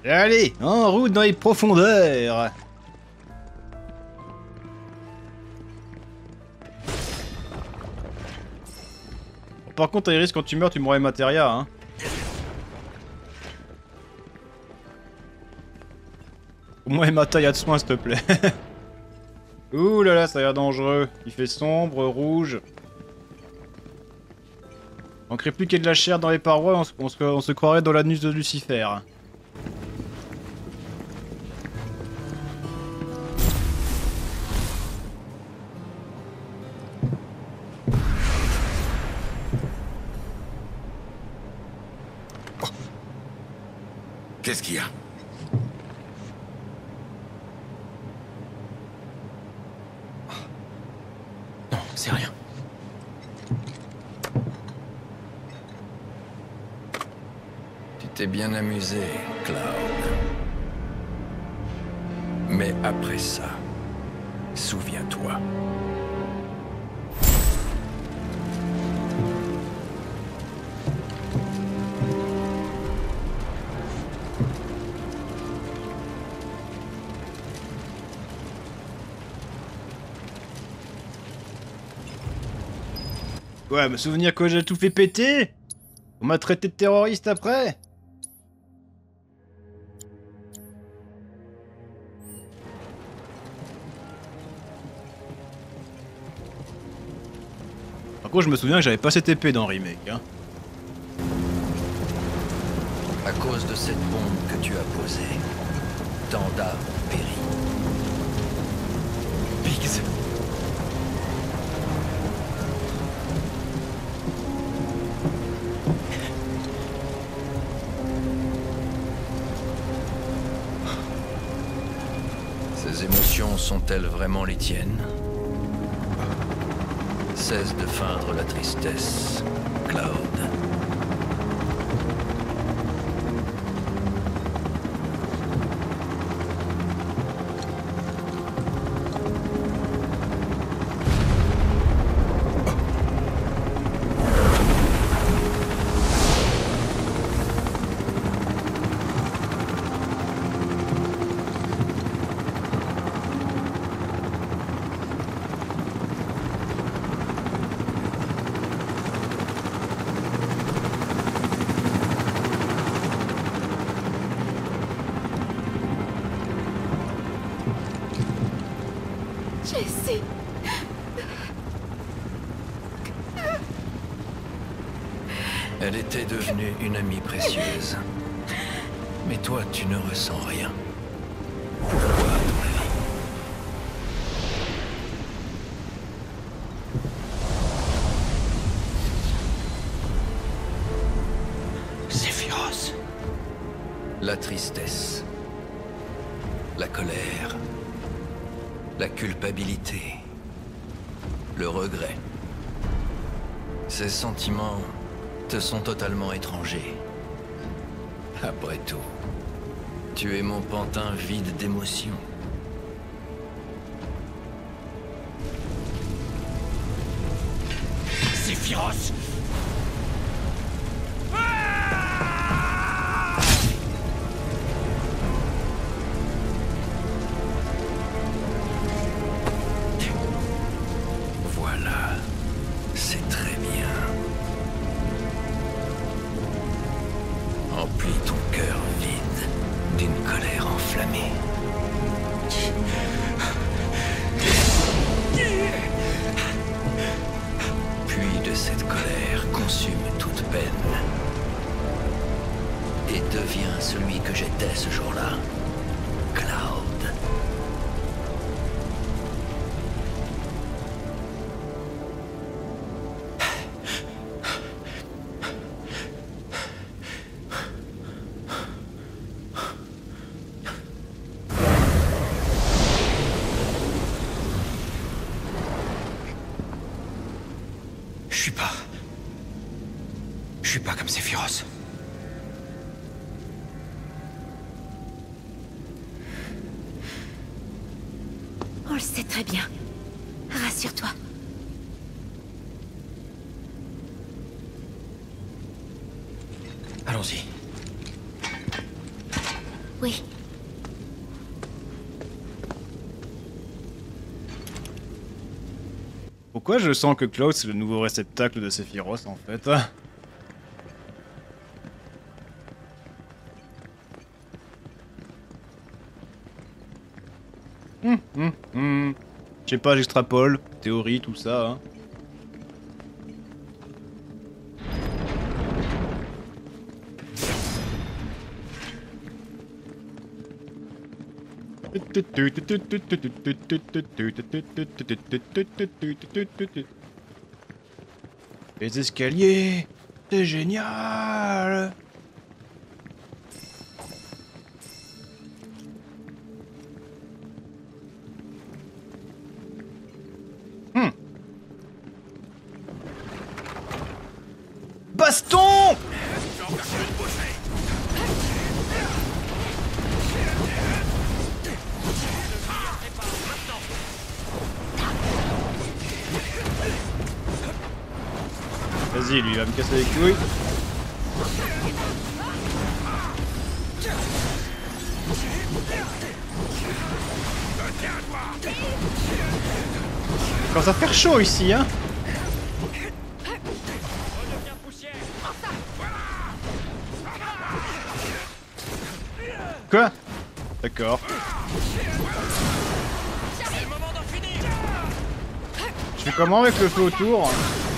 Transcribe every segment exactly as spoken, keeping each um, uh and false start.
Allez, en route dans les profondeurs. Bon, par contre, Iris, quand tu meurs, tu mourras Materia, hein. Au moins, Mata, y a de soin, s'il te plaît. Ouh là là, ça a l'air dangereux. Il fait sombre, rouge. On manquerait plus qu'il y ait de la chair dans les parois, on se, on se, on se croirait dans l'anus de Lucifer. Qu'est-ce qu'il y a? Non, c'est rien. Tu t'es bien amusé, Cloud. Mais après ça, souviens-toi. Ouais, me souvenir que j'ai tout fait péter. On m'a traité de terroriste après. Par contre, je me souviens que j'avais pas cette épée dans le remake, hein. À cause de cette bombe que tu as posée, tant d'âmes ont péri. Biggs. Ces émotions sont-elles vraiment les tiennes? Cesse de feindre la tristesse, Cloud. Jessie. Elle était devenue une amie précieuse. Mais toi, tu ne ressens rien. Pourquoi, à ton avis? Sephiroth. La tristesse. La colère. La culpabilité. Le regret. Ces sentiments te sont totalement étrangers. Après tout, tu es mon pantin vide d'émotions. Sephiroth. Voilà, c'est très bien. Emplis ton cœur vide d'une colère enflammée. Puis de cette colère consume toute peine. Et deviens celui que j'étais ce jour-là. Cloud. Je suis pas... Je suis pas comme Sephiroth. On le sait très bien. Rassure-toi. Allons-y. Oui. Pourquoi je sens que Cloud c'est le nouveau réceptacle de Sephiroth en fait? Hum, hum, hum. Je sais pas, j'extrapole, théorie, tout ça. Hein. Les escaliers, c'est génial. Hmm. Baston! Vas-y, lui, il va me casser les couilles. Quand ça fait chaud ici, hein. Quoi? D'accord. Je fais comment avec le feu autour?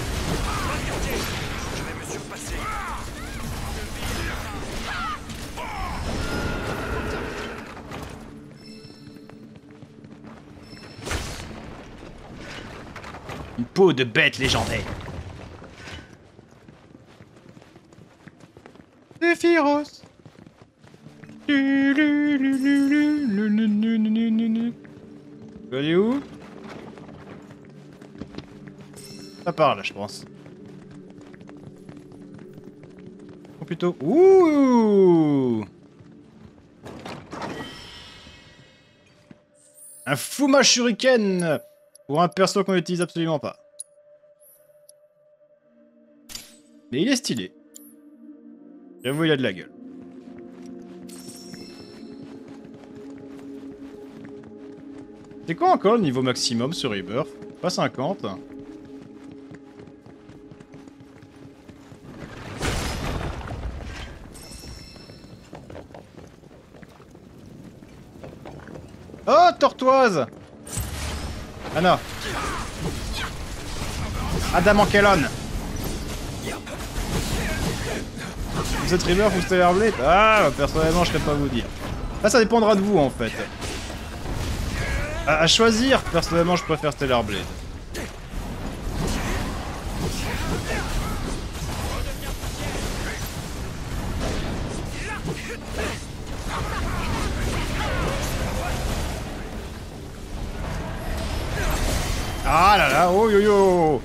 Une peau de bête légendaire. Sephiroth. Tu vas aller où? Ça part là, je pense. Ou plutôt. Ouh! Un Fuma Shuriken! Pour un perso qu'on n'utilise absolument pas. Mais il est stylé. J'avoue, il a de la gueule. C'est quoi encore le niveau maximum sur Rebirth? Pas cinquante. Oh, tortoise! Anna. Adam Ankelon. Vous êtes Rebirth ou Stellar Blade? Ah, personnellement, je ne saurais pas vous dire. Là, ça dépendra de vous, en fait. À, à choisir, personnellement, je préfère Stellar Blade. Ah là là, oh yo yo.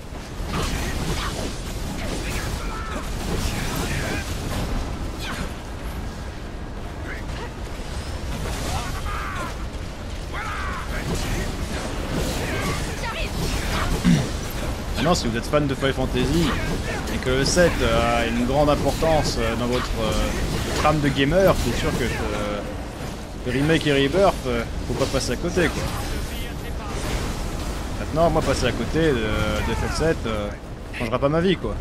Maintenant, si vous êtes fan de Final Fantasy et que le sept a une grande importance dans votre euh, trame de gamer, c'est sûr que euh, le remake et Rebirth, euh, faut pas passer à côté quoi. Maintenant, moi passer à côté de, de F F sept, euh, changera pas ma vie quoi.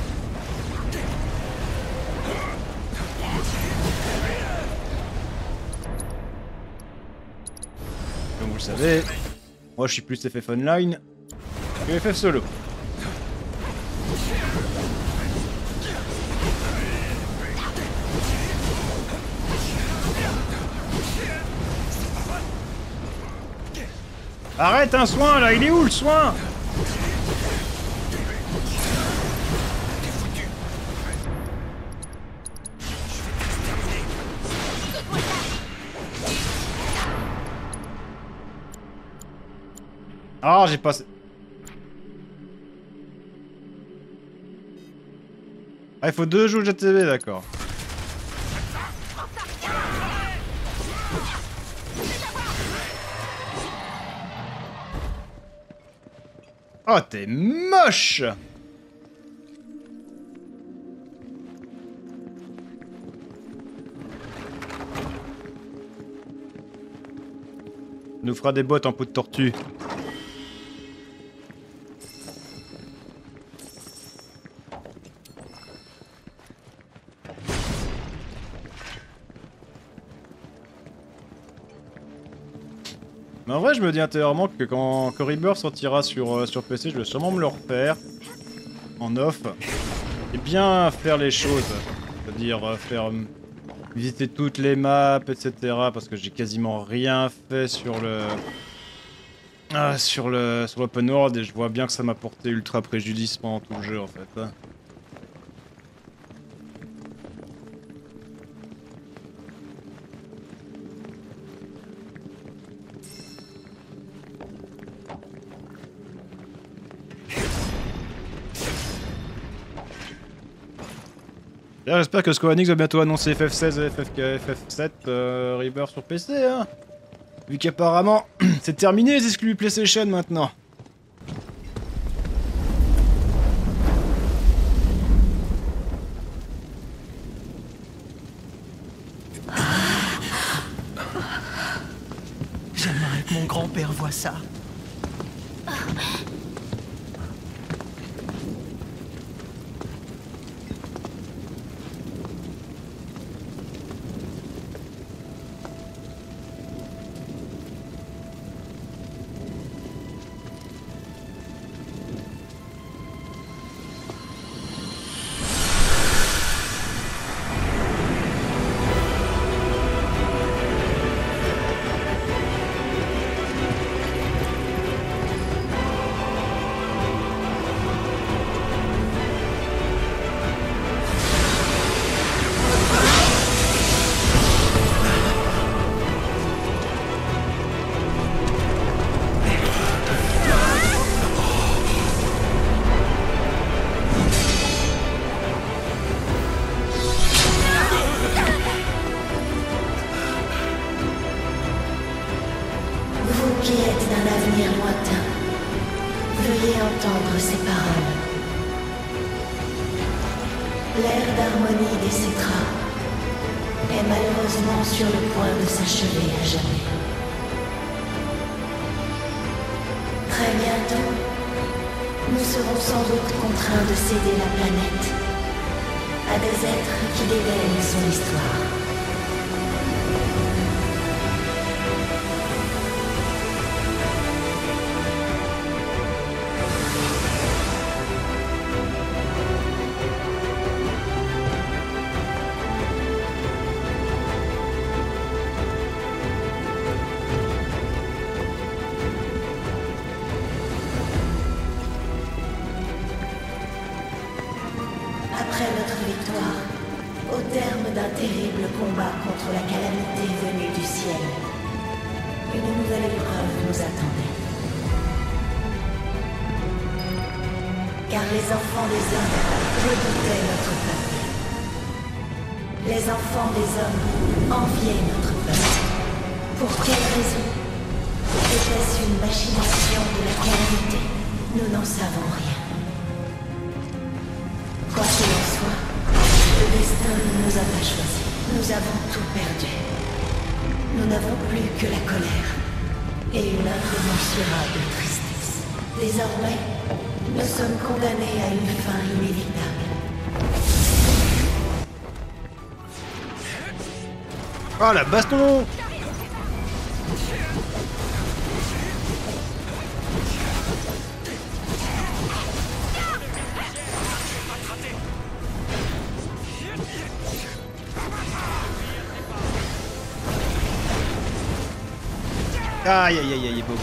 Comme vous le savez, moi je suis plus F F Online que F F Solo. Arrête un soin là, il est où le soin? Ah, j'ai passé. Ah, il faut deux joues de G T V, d'accord. Oh, t'es moche! nous fera des bottes en peau de tortue. Mais en vrai, je me dis intérieurement que quand, quand Rebirth sortira sur, euh, sur P C, je vais sûrement me le refaire en off et bien faire les choses. C'est-à-dire euh, faire euh, visiter toutes les maps, et cetera. Parce que j'ai quasiment rien fait sur le ah, sur le sur l'open world et je vois bien que ça m'a porté ultra préjudice pendant tout le jeu en fait. Hein. J'espère que Square Enix va bientôt annoncer F F seize et F F sept euh, Rebirth sur P C, hein. Vu qu'apparemment, c'est terminé les exclus PlayStation maintenant. J'aimerais que mon grand-père voie ça. L'ère d'harmonie des Cétra est malheureusement sur le point de s'achever à jamais. Très bientôt, nous serons sans doute contraints de céder la planète à des êtres qui dédaignent son histoire. Après notre victoire, au terme d'un terrible combat contre la calamité venue du ciel, une nouvelle épreuve nous attendait. Car les enfants des hommes redoutaient notre peuple. Les enfants des hommes enviaient notre peuple. Pour quelle raison? Était-ce une machination de la calamité? Nous n'en savons rien. Quoi qu'il en soit, le destin ne nous a pas choisis. Nous avons tout perdu. Nous n'avons plus que la colère et une incommensurable tristesse. Désormais, nous sommes condamnés à une fin inévitable. Ah la baston! Aïe aïe aïe aïe, Bobo.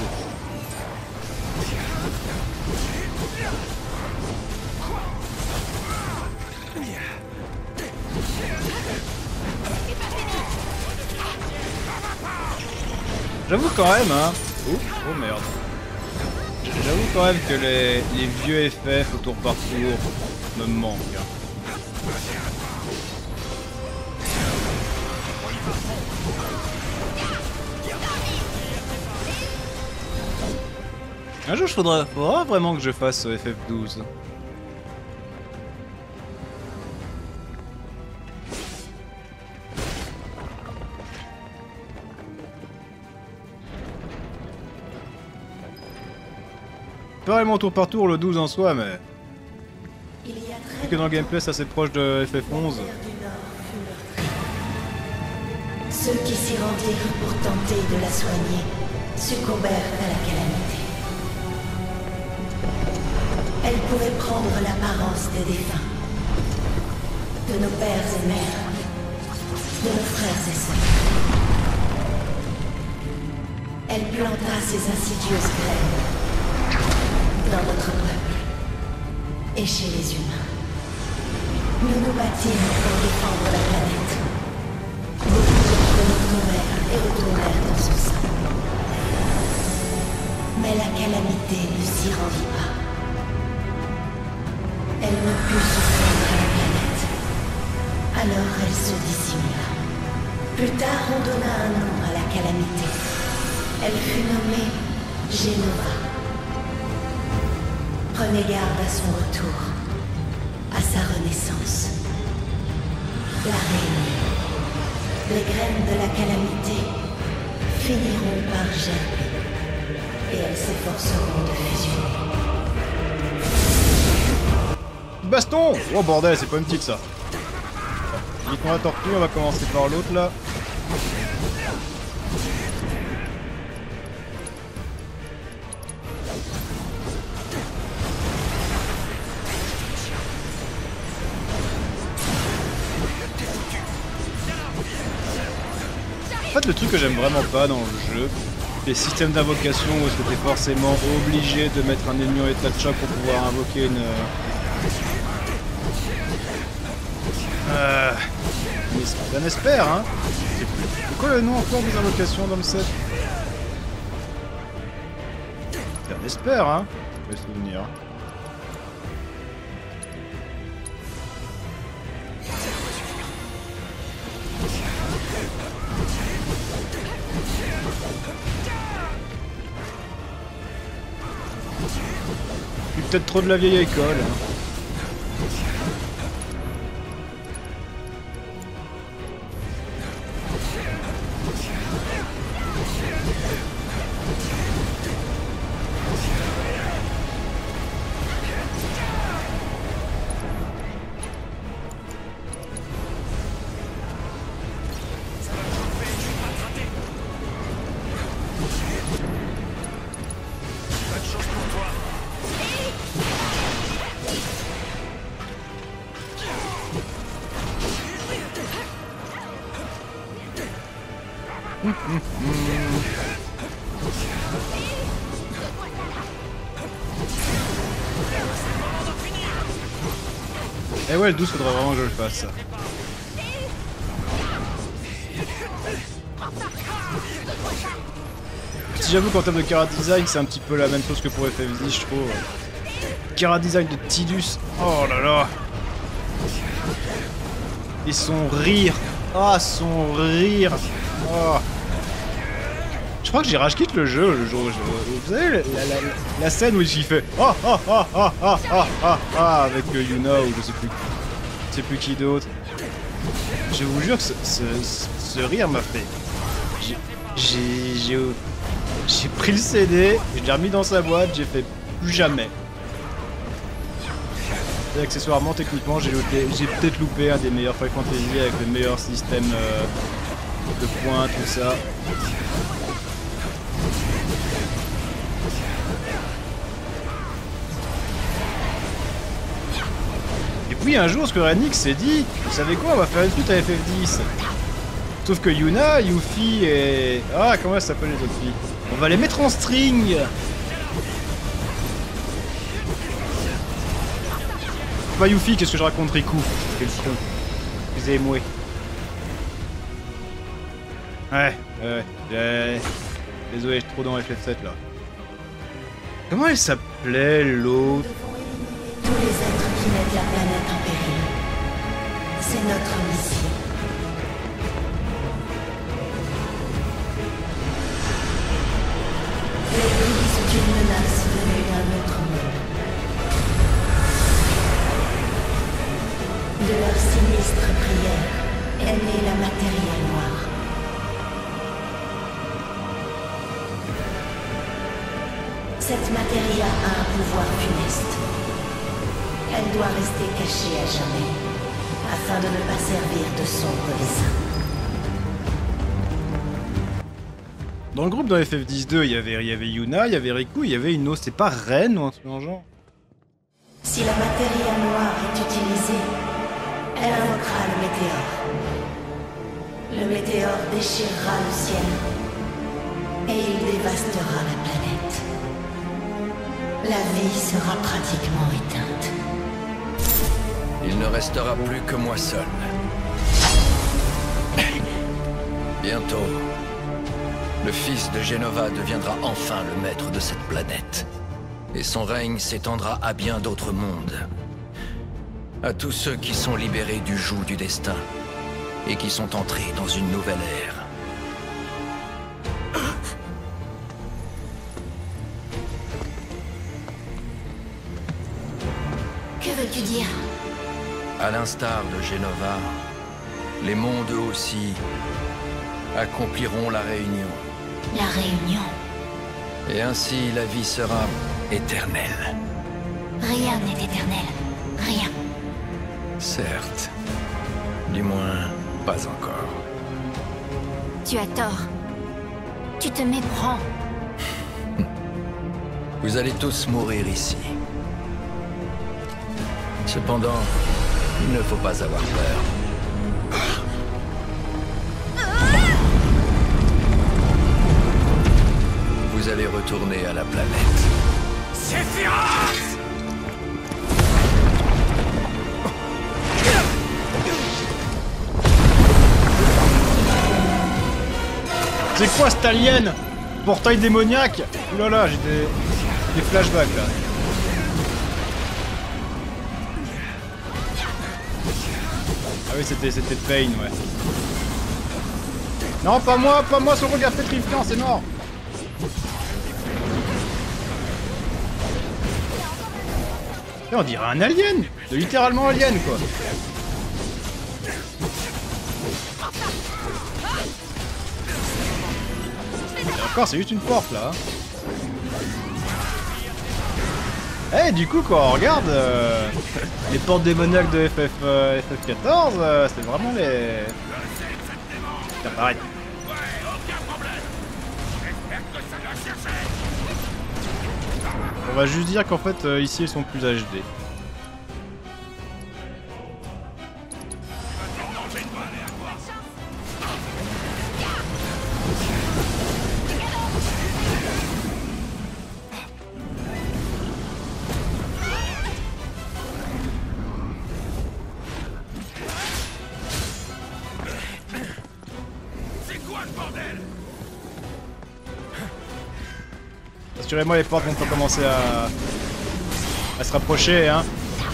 J'avoue quand même, hein. Oh, oh merde. J'avoue quand même que les, les vieux F F au tour par tour me manquent. Hein. Un jour, il faudra, faudra vraiment que je fasse F F douze. pas vraiment tour par tour le douze en soi, mais... Il y a C'est très que dans le gameplay, c'est assez proche de F F onze. Ceux qui s'y rendirent pour tenter de la soigner succombèrent à la calamité. Elle pouvait prendre l'apparence des défunts, de nos pères et mères, de nos frères et sœurs. Elle planta ses insidieuses graines dans notre peuple et chez les humains. Nous nous battîmes pour défendre la planète. Beaucoup d'entre nous tombèrent et retournèrent dans son sein. Mais la calamité ne s'y rendit pas. Elle ne put se fondre à la planète. Alors elle se dissimula. Plus tard, on donna un nom à la calamité. Elle fut nommée Genova. Prenez garde à son retour, à sa renaissance. La réunion. Les graines de la calamité finiront par germer et elles s'efforceront de fusionner. Baston! Oh bordel, c'est pas une petite ça. Dites-moi la tortue, on va commencer par l'autre là. En fait, le truc que j'aime vraiment pas dans le jeu, les systèmes d'invocation où est-ce que t'es forcément obligé de mettre un ennemi en état de choc pour pouvoir invoquer une... Euh... Un esper, hein. C'est quoi le nom encore des invocations dans le set? C'est un esper, hein. Je vais me souvenir. Peut-être trop de la vieille école. Hein. Eh ouais, le douze, faudrait vraiment que je le fasse, ça. Si j'avoue qu'en termes de chara design, c'est un petit peu la même chose que pour F F dix, je trouve. Chara design de Tidus, oh là là. Et son rire, ah son rire, oh. Je crois que j'ai rage quitte le jeu le jour où je... Vous savez, la, la, la, la scène où il fait ah ah ah ah ah ah ah ah avec euh, Yuna ou je sais plus, je sais plus qui d'autre. Je vous jure que ce, ce, ce rire m'a fait... J'ai... J'ai... J'ai pris le C D, je l'ai remis dans sa boîte, j'ai fait plus jamais. Et accessoirement, techniquement, j'ai peut-être loupé un des meilleurs Final Fantasy avec le meilleur système euh, de points, tout ça. Et puis un jour, Square Enix s'est dit, vous savez quoi, on va faire une suite à F F dix. Sauf que Yuna, Yuffie et... Ah, comment elle s'appelle les autres filles? On va les mettre en string. Pas Yuffie, qu'est-ce que je raconte, Riku? Quel con. Excusez-moi. Ouais, ouais, ouais. Désolé, je suis trop dans F F sept là. Comment elle s'appelait l'autre? Tous les êtres qui mettent la planète en péril. C'est notre mission. L'Église est une menace venue d'un autre monde. De leur sinistre prière est née la matière noire. Cette matéria a un pouvoir funeste. Elle doit rester cachée à jamais, afin de ne pas servir de sombre dessein. Dans le groupe dans F F dix deux, il y avait, il y avait Yuna, il y avait Riku, il y avait Ino. C'est pas Ren ou un truc en genre? Si la matéria noire est utilisée, elle invoquera le météore. Le météore déchirera le ciel et il dévastera la planète. La vie sera pratiquement éteinte. Il ne restera plus que moi seul. Bientôt, le fils de Jenova deviendra enfin le maître de cette planète. Et son règne s'étendra à bien d'autres mondes. À tous ceux qui sont libérés du joug du destin et qui sont entrés dans une nouvelle ère. Que veux-tu dire? À l'instar de Jenova, les mondes eux aussi accompliront la réunion. La réunion. Et ainsi la vie sera éternelle. Rien n'est éternel. Rien. Certes. Du moins, pas encore. Tu as tort. Tu te méprends. Vous allez tous mourir ici. Cependant, il ne faut pas avoir peur. Vous allez retourner à la planète. Sephiroth! C'est quoi cet alien? Portail démoniaque? Oulala, j'ai des... des flashbacks là. Ah oui, c'était c'était Pain, ouais. Non, pas moi, pas moi, son regard pétrifiant, c'est mort. Et on dirait un alien, de littéralement alien quoi. Encore, c'est juste une porte là. Eh, du coup, quand on regarde euh, les portes démoniaques de F F, euh, F F quatorze, euh, c'est vraiment les. Tiens, pareil. On va juste dire qu'en fait, euh, ici, ils sont plus H D. Assurez-moi, les portes vont pas commencer à... à se rapprocher, hein.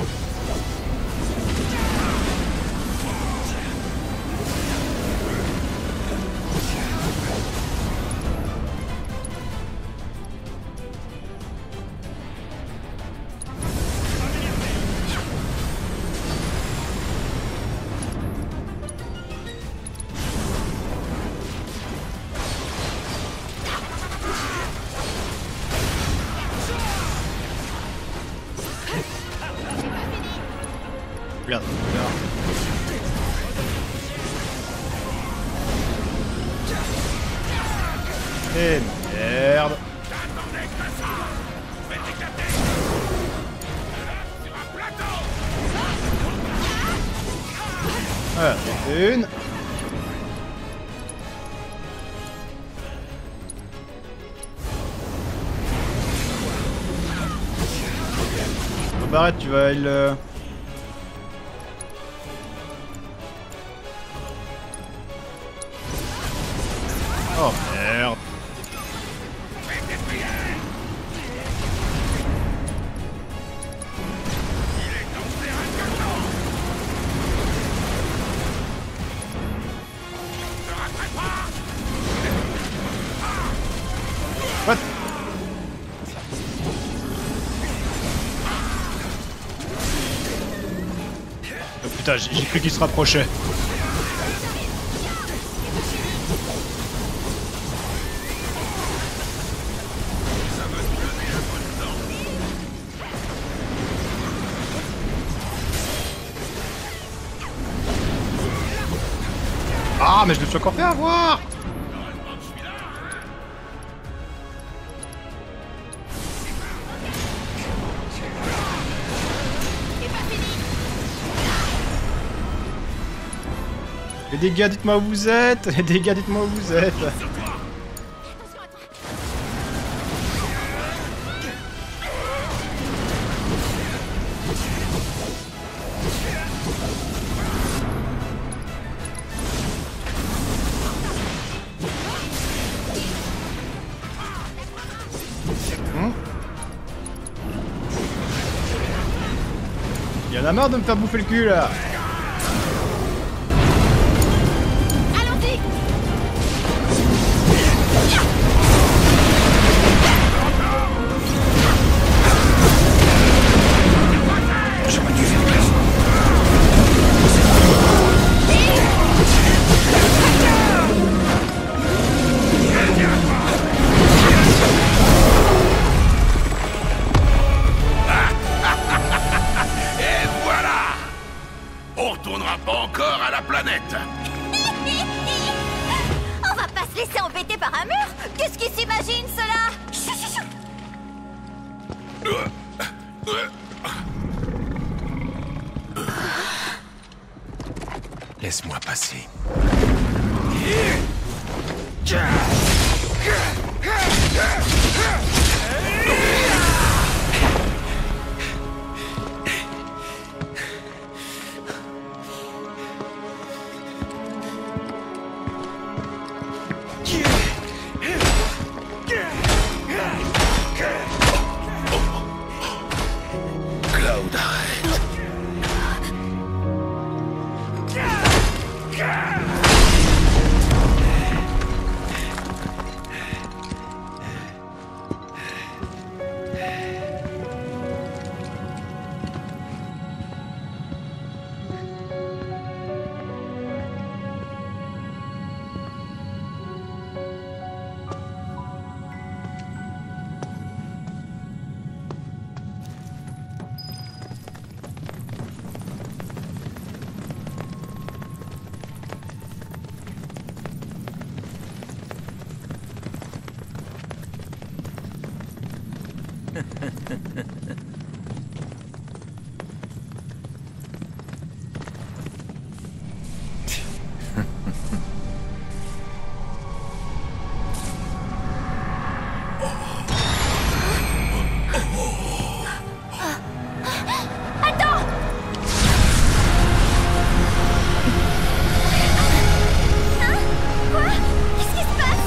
Merde, merde. Et merde. Voilà, c'est une. Barrette, tu vas le... Oh merde. What? Oh putain, j'ai cru qu'il se rapprochait. Ah, mais je me suis encore fait avoir. Les dégâts, dites-moi où vous êtes. Les dégâts, dites-moi où vous êtes. Il y en a marre de me faire bouffer le cul là. Allons-y. J'aurais dû faire gaffe. Et voilà! On retournera pas encore à la planète! On va pas se laisser embêter par un mur. Qu'est-ce qu'ils s'imaginent, cela? Chut, chut, chut. Laisse-moi passer. Cloud, arrête! Qu'est-ce qui se passe?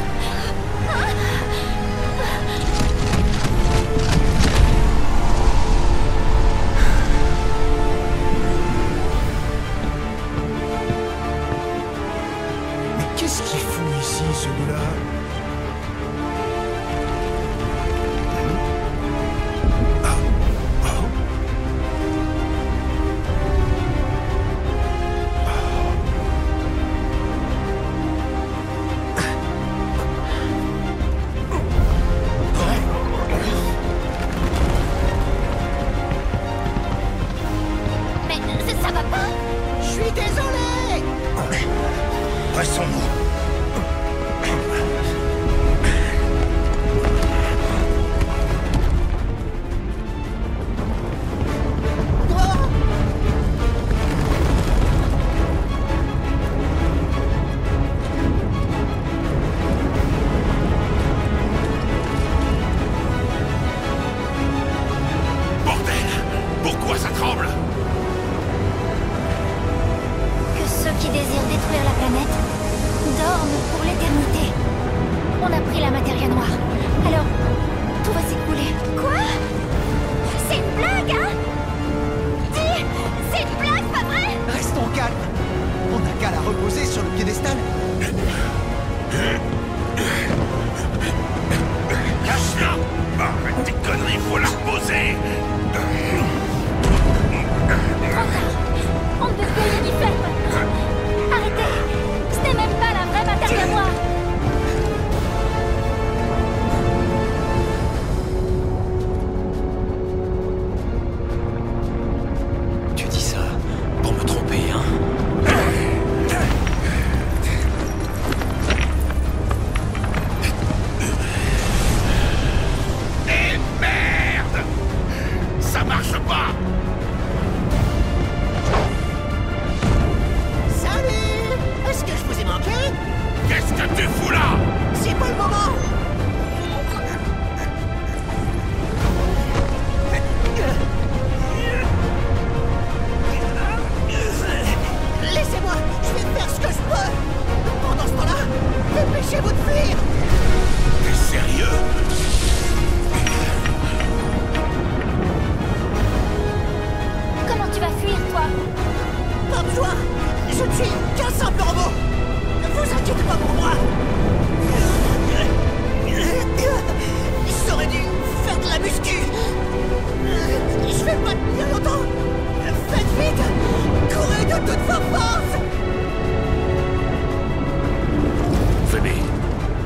Mais qu'est-ce qu'il fout ici, celui-là? Ah. Ah. Mais ça, ça va pas? Je suis désolé. Pressons-nous.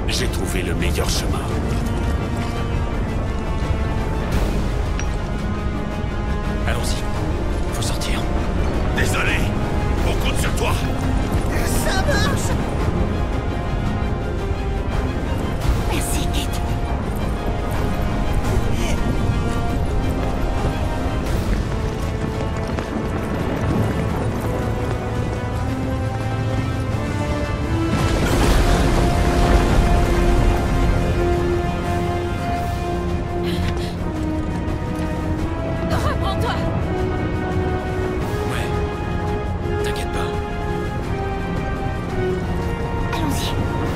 J'ai trouvé le meilleur chemin. Allons-y. Faut sortir. Désolé, on compte sur toi. Ça marche. Merci, Kate. Reprends-toi. Ouais. T'inquiète pas. Allons-y.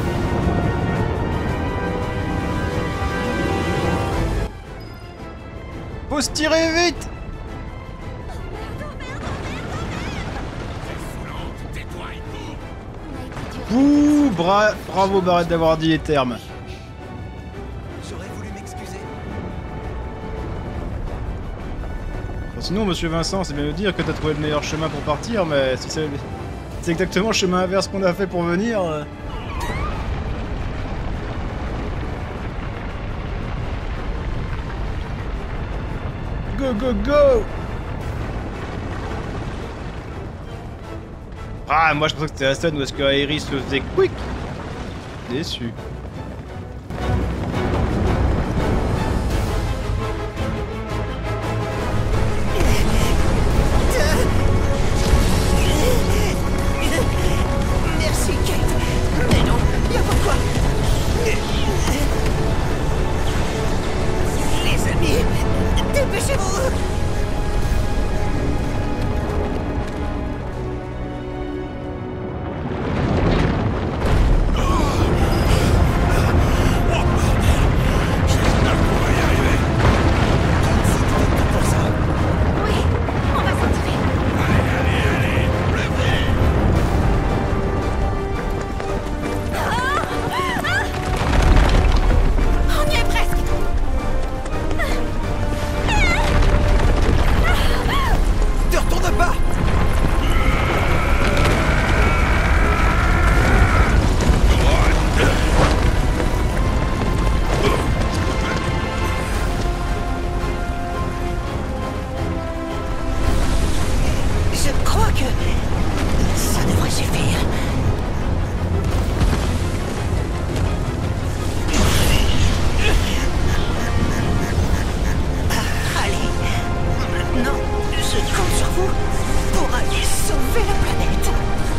Faut se tirer vite. Tais-toi et cours. Ouh, bra bravo Barrett d'avoir dit les termes. J'aurais voulu m'excuser. Bon, sinon, monsieur Vincent, c'est bien de dire que t'as trouvé le meilleur chemin pour partir, mais si c'est c'est exactement le chemin inverse qu'on a fait pour venir. euh. Go, go, go! Ah, moi je pensais que c'était la scène où est-ce que Aerys le faisait quick. Déçu. Merci, Kate. Mais non, y a pourquoi. Les amis, dépêchez-vous. Oui, on va s'en tirer. On y est presque. Te retourne pas. Je crois que ça devrait suffire. Ah, allez, maintenant, je compte sur vous pour aller sauver la planète.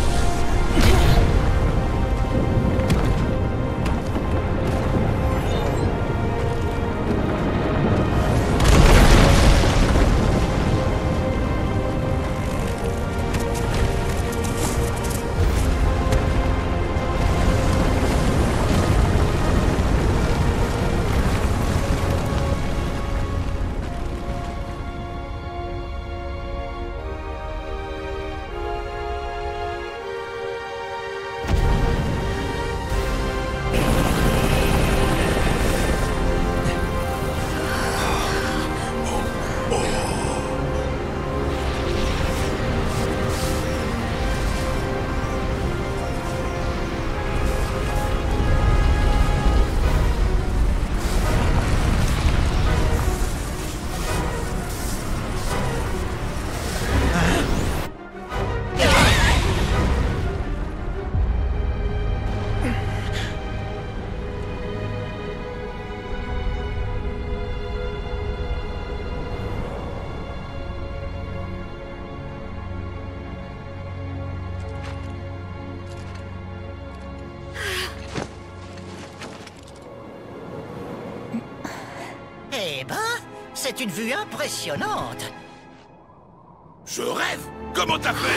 Eh ben, c'est une vue impressionnante. Je rêve. Comment t'as fait?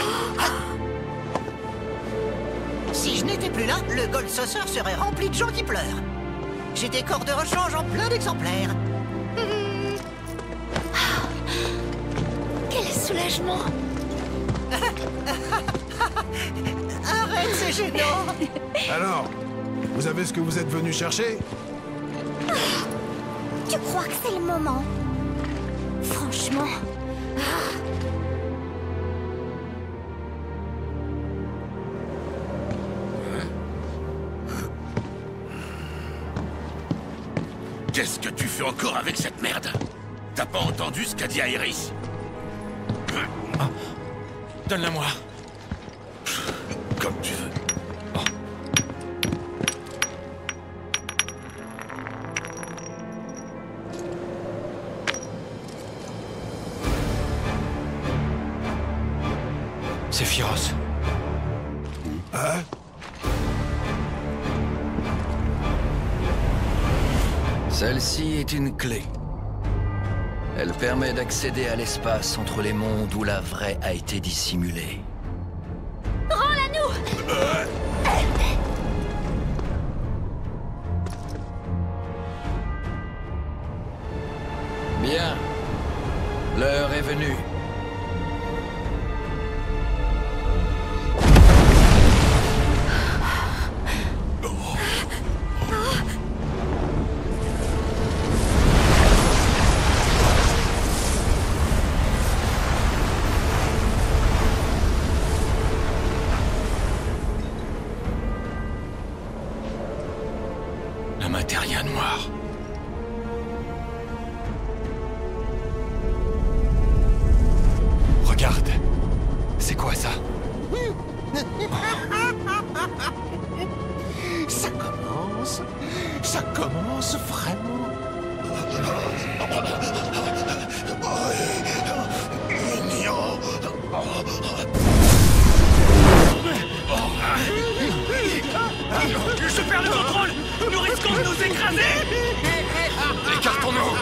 Si je n'étais plus là, le Gold Saucer serait rempli de gens qui pleurent. J'ai des corps de rechange en plein d'exemplaires. Quel soulagement. Arrête, c'est gênant. Alors, vous avez ce que vous êtes venu chercher? Tu crois que c'est le moment? Franchement. Qu'est-ce que tu fais encore avec cette merde? T'as pas entendu ce qu'a dit Iris? Ah. Donne-la-moi. Comme tu veux. C'est Firos. Hein? Celle-ci est une clé. Elle permet d'accéder à l'espace entre les mondes où la vraie a été dissimulée. Rends-la-nous! Bien. L'heure est venue. La matéria noire. Regarde. C'est quoi ça? Ça commence. Ça commence vraiment. Mignon. Je perds le contrôle! Nous risquons de nous écraser! Écartons-nous!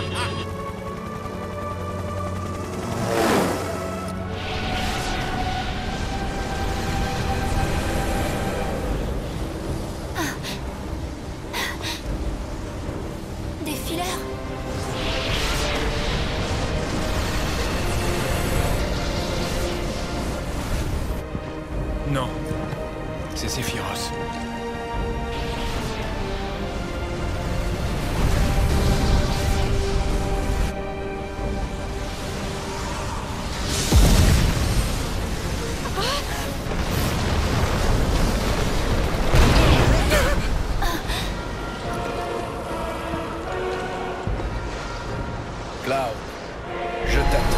Des fileurs? Non. C'est Sephiroth. Cloud, je t'attends.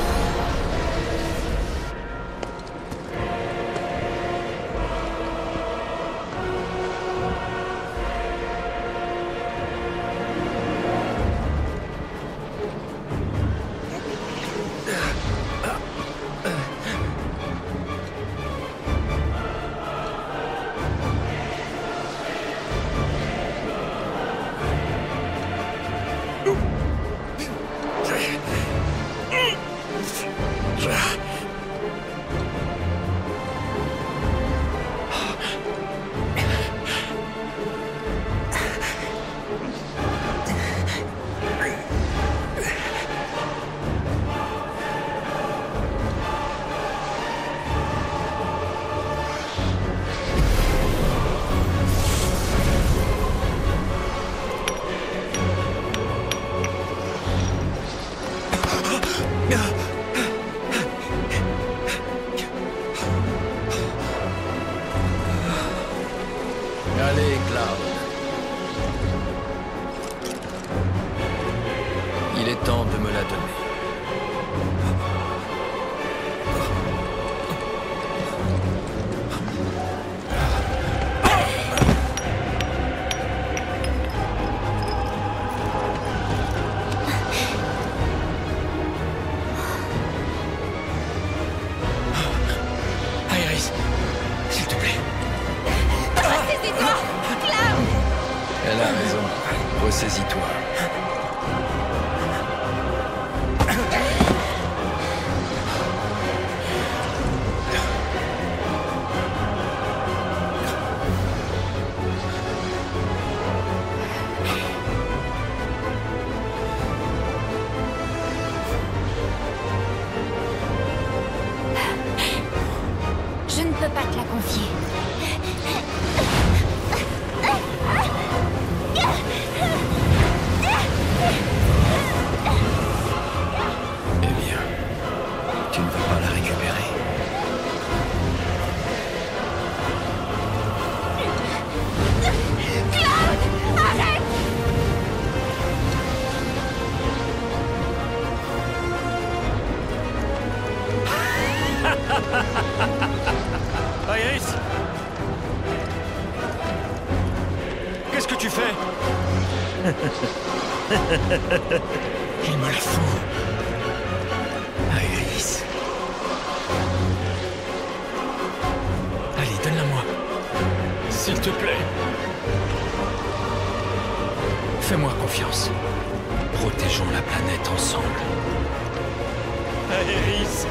Allez, Cloud. Il est temps de me la donner. Iris, s'il te plaît. Ressaisis-toi! Cloud! Elle a raison. Ressaisis-toi. Je ne peux pas te la confier. Il me la fout. Aéris. Allez, donne-la-moi. S'il te plaît. Fais-moi confiance. Protégeons la planète ensemble. Aéris.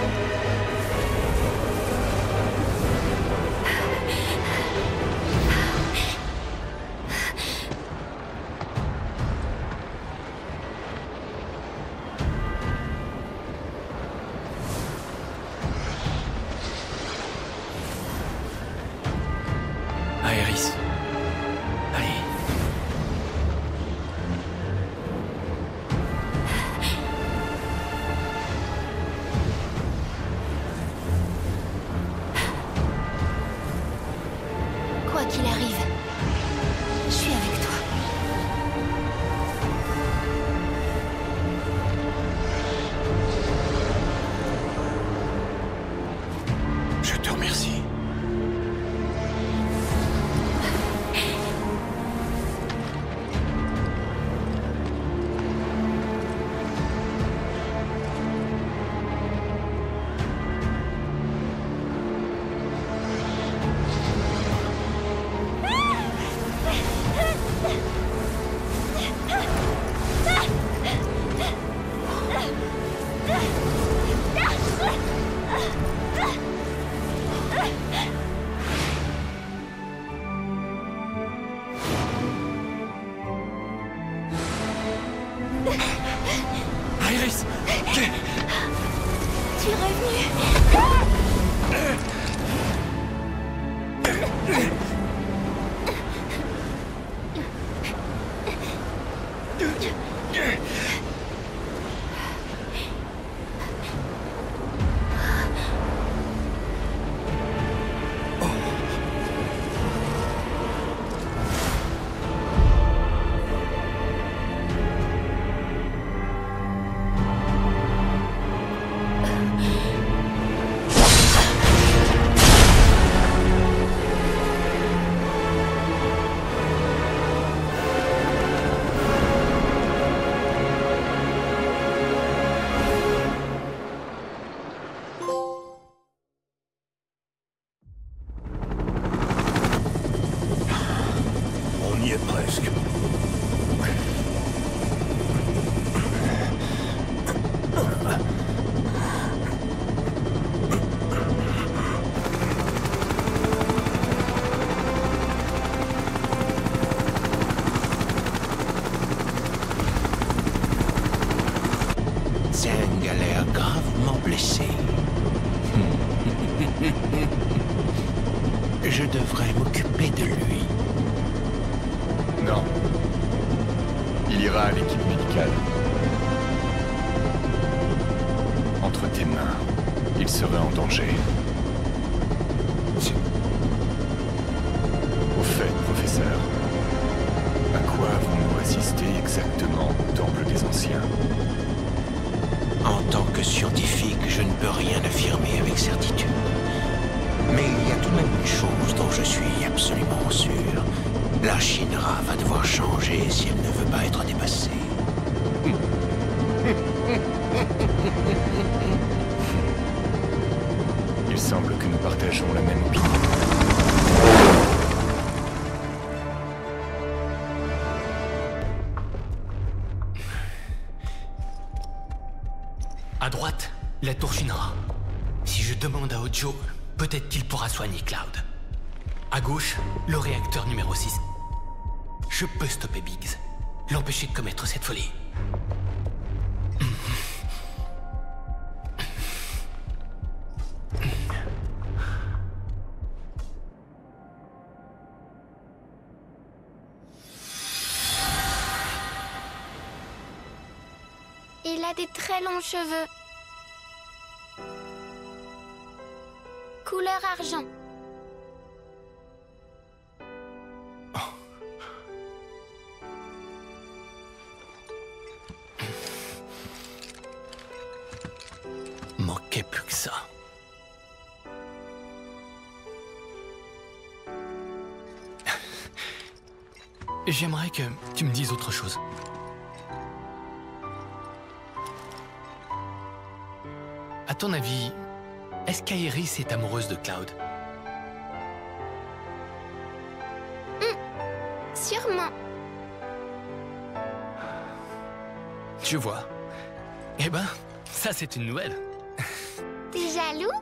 Aéris. Allez. Quoi qu'il arrive, je suis avec toi. Je te remercie. Aéris. Tu es revenu. On y est presque. Zeng a l'air gravement blessé. Je devrais m'occuper de lui. Non. Il ira à l'équipe médicale. Entre tes mains, il serait en danger. Au fait, professeur, à quoi avons-nous assisté exactement au Temple des Anciens? En tant que scientifique, je ne peux rien affirmer avec certitude. Mais il y a tout de même une chose dont je suis absolument sûr. La Shinra va devoir changer si elle ne veut pas être dépassée. Il semble que nous partageons la même opinion. À droite, la tour Shinra. Si je demande à Hojo, peut-être qu'il pourra soigner Cloud. À gauche, le réacteur numéro six. Je peux stopper Biggs, l'empêcher de commettre cette folie. Il a des très longs cheveux. Couleur argent. Manquait plus que ça. J'aimerais que tu me dises autre chose. À ton avis, est-ce qu'Aerys est amoureuse de Cloud? Mmh, sûrement. Je vois. Eh ben, ça c'est une nouvelle. T'es jaloux?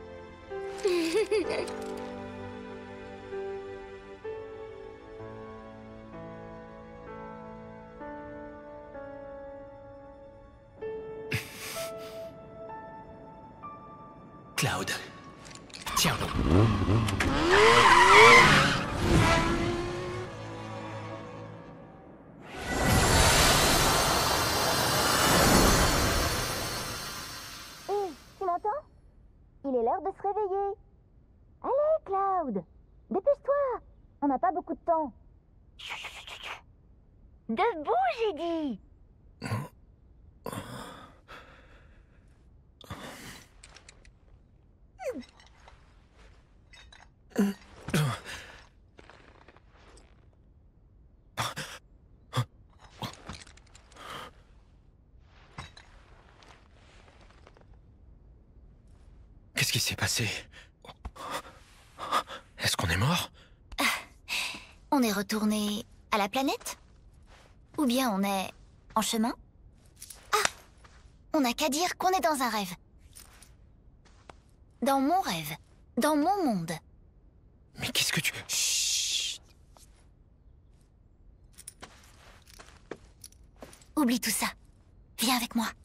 Cloud. Tiens bon. Hé, tu m'entends? Il est l'heure de se réveiller. Allez, Cloud, dépêche-toi. On n'a pas beaucoup de temps. Debout, j'ai dit. Qu'est-ce qui s'est passé? Est-ce qu'on est mort? On est retourné à la planète? Ou bien on est en chemin? Ah! On n'a qu'à dire qu'on est dans un rêve. Dans mon rêve. Dans mon monde. Mais qu'est-ce que tu... Chut! Oublie tout ça. Viens avec moi.